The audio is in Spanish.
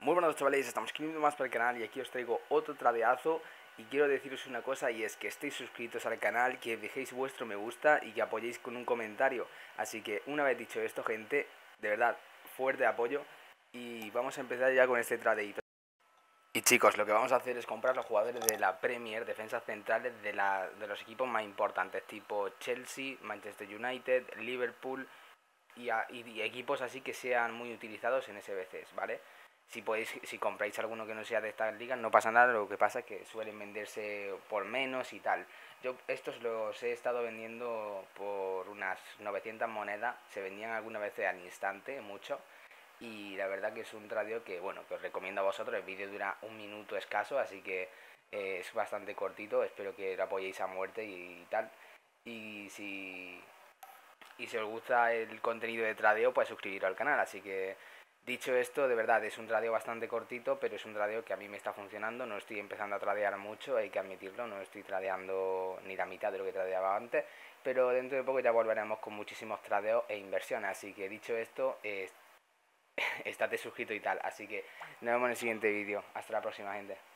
Muy buenas chavales, estamos aquí más para el canal y aquí os traigo otro tradeazo. Y quiero deciros una cosa, y es que estéis suscritos al canal, que dejéis vuestro me gusta y que apoyéis con un comentario. Así que una vez dicho esto, gente, de verdad, fuerte apoyo. Y vamos a empezar ya con este tradeito. Y chicos, lo que vamos a hacer es comprar los jugadores de la Premier, defensas centrales de los equipos más importantes, tipo Chelsea, Manchester United, Liverpool y equipos así que sean muy utilizados en SBCs, ¿vale? Si compráis alguno que no sea de estas ligas, no pasa nada, lo que pasa es que suelen venderse por menos y tal. Yo estos los he estado vendiendo por unas 900 monedas, se vendían algunas veces al instante, mucho. Y la verdad que es un radio que, bueno, que os recomiendo a vosotros. El vídeo dura un minuto escaso, así que es bastante cortito. Espero que lo apoyéis a muerte y tal. Y si os gusta el contenido de tradeo, pues suscribiros al canal. Así que, dicho esto, de verdad es un tradeo bastante cortito, pero es un tradeo que a mí me está funcionando. No estoy empezando a tradear mucho, hay que admitirlo. No estoy tradeando ni la mitad de lo que tradeaba antes. Pero dentro de poco ya volveremos con muchísimos tradeos e inversiones. Así que, dicho esto, estate suscrito y tal. Así que nos vemos en el siguiente vídeo. Hasta la próxima, gente.